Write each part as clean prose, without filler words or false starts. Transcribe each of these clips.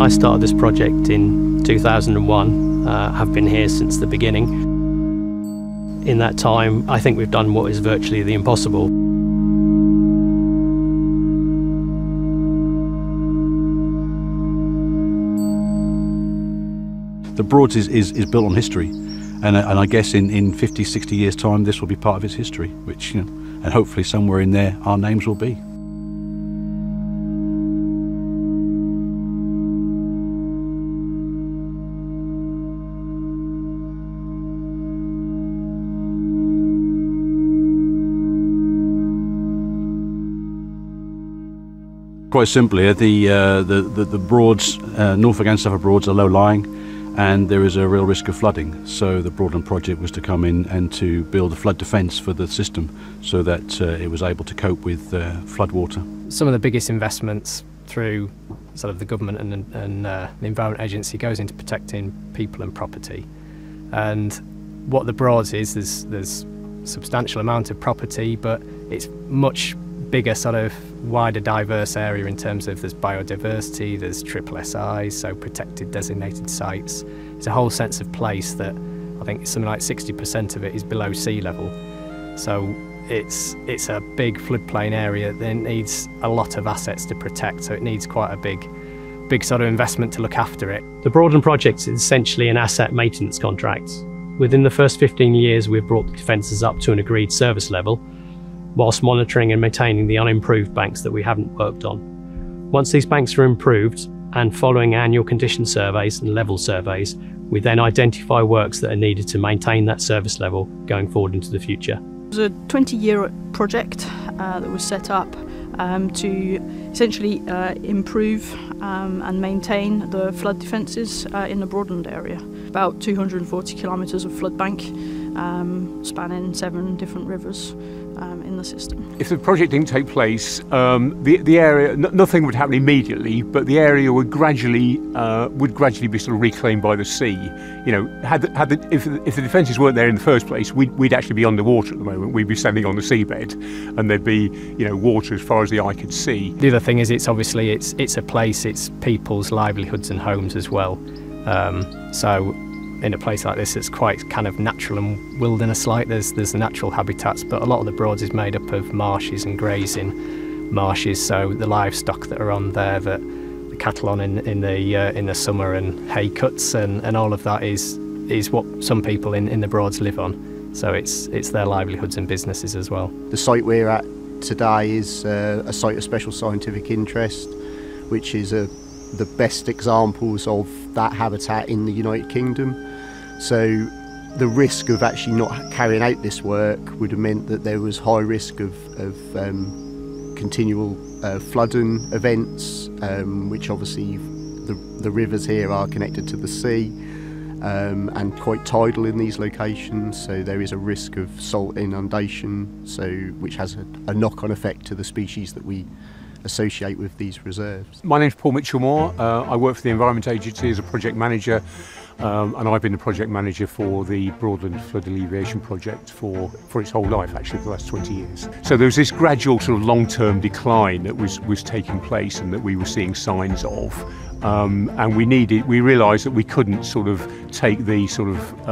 I started this project in 2001, have been here since the beginning. In that time, I think we've done what is virtually the impossible. The Broads is built on history, and I guess in 50, 60 years' time this will be part of its history, which, and hopefully somewhere in there our names will be. Quite simply, the Broads, Norfolk and Suffolk Broads, are low-lying, and there is a real risk of flooding. So the Broadland project was to come in and to build a flood defence for the system, so that it was able to cope with flood water. Some of the biggest investments through sort of the government and the Environment Agency goes into protecting people and property. And what the Broads is, there's substantial amount of property, but it's much bigger, sort of wider, diverse area in terms of there's biodiversity, there's SSSIs, so protected designated sites. It's a whole sense of place that I think something like 60% of it is below sea level. So it's a big floodplain area that needs a lot of assets to protect, so it needs quite a big sort of investment to look after it. The Broadland project is essentially an asset maintenance contract. Within the first 15 years, we've brought the defences up to an agreed service level, whilst monitoring and maintaining the unimproved banks that we haven't worked on. Once these banks are improved, and following annual condition surveys and level surveys, we then identify works that are needed to maintain that service level going forward into the future. It was a 20-year project that was set up to essentially improve and maintain the flood defences in the Broadland area. About 240 kilometres of flood bank spanning 7 different rivers in the system. If the project didn't take place, the area, nothing would happen immediately, but the area would gradually be sort of reclaimed by the sea. You know, if the defences weren't there in the first place, we'd actually be underwater at the moment. We'd be standing on the seabed, and there'd be, you know, water as far as the eye could see. The other thing is, it's obviously it's a place, it's people's livelihoods and homes as well. So in a place like this, it's quite kind of natural and wilderness-like. There's the natural habitats, but a lot of the Broads is made up of marshes and grazing marshes. So the livestock that are on there, the cattle on in the summer, and hay cuts and all of that is what some people in the Broads live on. So it's their livelihoods and businesses as well. The site we're at today is a site of special scientific interest, which is the best examples of that habitat in the United Kingdom. So the risk of actually not carrying out this work would have meant that there was high risk of continual flooding events, which obviously the rivers here are connected to the sea and quite tidal in these locations, so there is a risk of salt inundation, which has a knock-on effect to the species that we associate with these reserves. My name's Paul Mitchell-Moore. I work for the Environment Agency as a project manager, and I've been the project manager for the Broadland Flood Alleviation Project for its whole life, actually, for the last 20 years. So there was this gradual sort of long-term decline that was taking place and that we were seeing signs of, and we realised that we couldn't sort of take the sort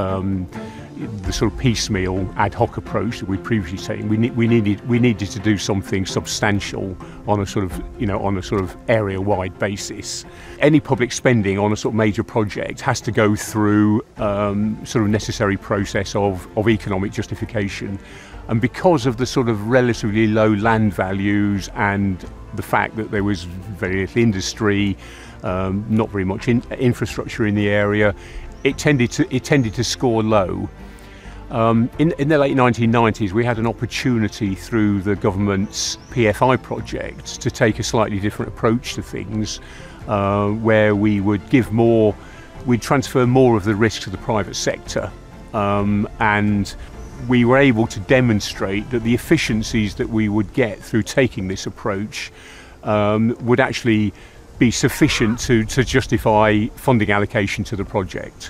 of piecemeal ad hoc approach that we'd previously taken. We needed to do something substantial on a sort of area-wide basis. Any public spending on a sort of major project has to go through sort of necessary process of economic justification, and because of the sort of relatively low land values and the fact that there was very little industry, not very much infrastructure in the area, it tended to score low. In the late 1990s, we had an opportunity through the government's PFI project to take a slightly different approach to things, where we'd transfer more of the risk to the private sector, and we were able to demonstrate that the efficiencies that we would get through taking this approach would actually be sufficient to justify funding allocation to the project.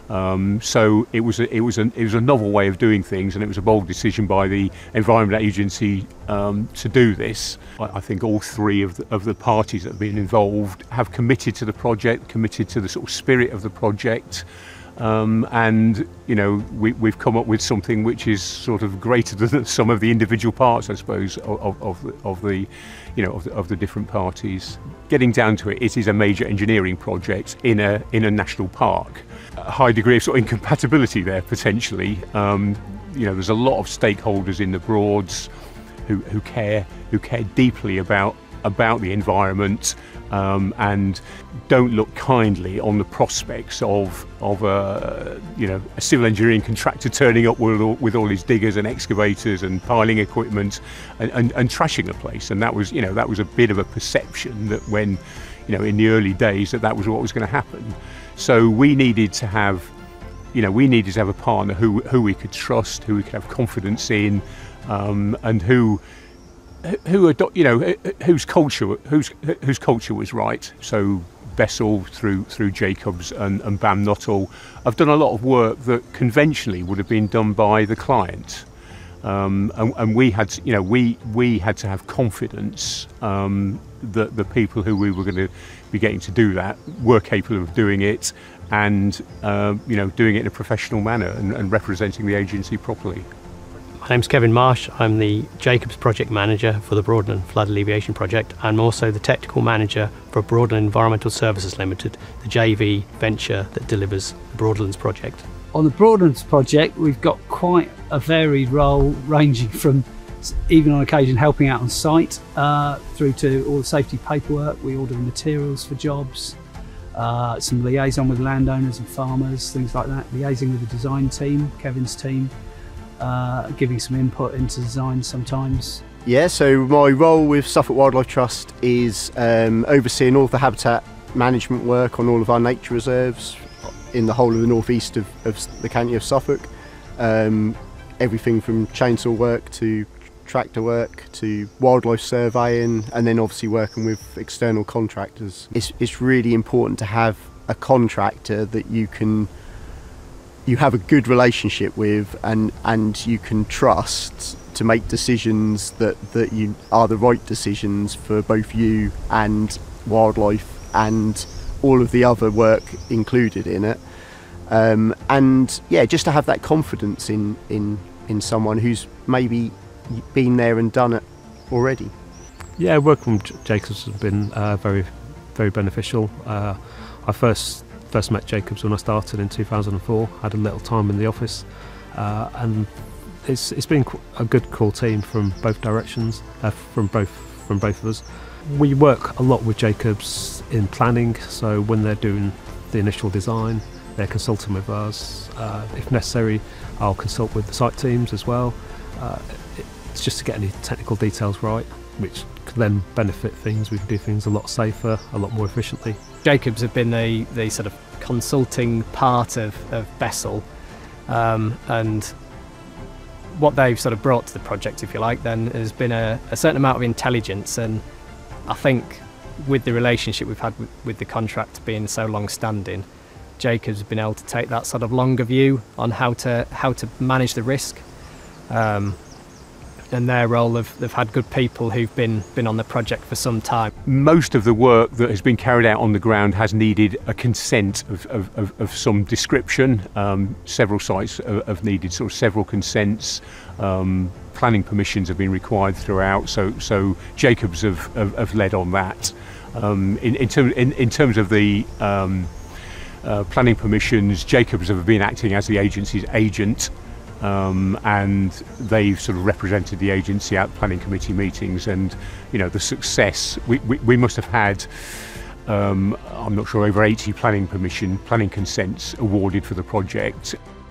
So it was a novel way of doing things, and it was a bold decision by the Environment Agency to do this. I think all three of the parties that have been involved have committed to the project, committed to the sort of spirit of the project. And we've come up with something which is sort of greater than the sum of the individual parts, I suppose, of the different parties. Getting down to it, it is a major engineering project in a national park. A high degree of sort of incompatibility there potentially. There's a lot of stakeholders in the Broads who care deeply about the environment. And don't look kindly on the prospects of a civil engineering contractor turning up with all his diggers and excavators and piling equipment and trashing the place. And that was a bit of a perception that when in the early days that was what was going to happen. So we needed to have a partner who we could trust, who we could have confidence in, and whose culture was right. So Bessel through Jacobs and BAM Nuttall have done a lot of work that conventionally would have been done by the client, and we had to have confidence that the people who we were going to be getting to do that were capable of doing it, and doing it in a professional manner and representing the agency properly. My name's Kevin Marsh. I'm the Jacobs Project Manager for the Broadland Flood Alleviation Project. I'm also the Technical Manager for Broadland Environmental Services Limited, the JV venture that delivers the Broadlands project. On the Broadlands project, we've got quite a varied role, ranging from even on occasion helping out on site, through to all the safety paperwork. We order the materials for jobs, some liaison with landowners and farmers, things like that, liaising with the design team, Kevin's team, giving some input into design sometimes. Yeah, so my role with Suffolk Wildlife Trust is overseeing all of the habitat management work on all of our nature reserves in the whole of the northeast of the county of Suffolk. Everything from chainsaw work to tractor work to wildlife surveying, and then obviously working with external contractors. It's really important to have a contractor that you have a good relationship with and you can trust to make decisions that you are the right decisions for both you and wildlife and all of the other work included in it. And yeah, just to have that confidence in someone who's maybe been there and done it already. Yeah, working with Jacobs has been very, very beneficial. I first met Jacobs when I started in 2004. Had a little time in the office, and it's been a good core team from both directions, from both of us. We work a lot with Jacobs in planning, so when they're doing the initial design, they're consulting with us. If necessary, I'll consult with the site teams as well. It's just to get any technical details right, which can then benefit things. We can do things a lot safer, a lot more efficiently. Jacobs have been the sort of consulting part of Bessel, and what they've sort of brought to the project, if you like, then has been a certain amount of intelligence. And I think with the relationship we've had with the contract being so long-standing, Jacobs have been able to take that sort of longer view on how to manage the risk. And their role, they've had good people who've been on the project for some time. Most of the work that has been carried out on the ground has needed a consent of some description. Several sites have needed sort of several consents. Planning permissions have been required throughout. So Jacobs have led on that. In terms of the planning permissions, Jacobs have been acting as the agency's agent. And they've sort of represented the agency at planning committee meetings, and the success we must have had, I'm not sure, over 80 planning consents awarded for the project.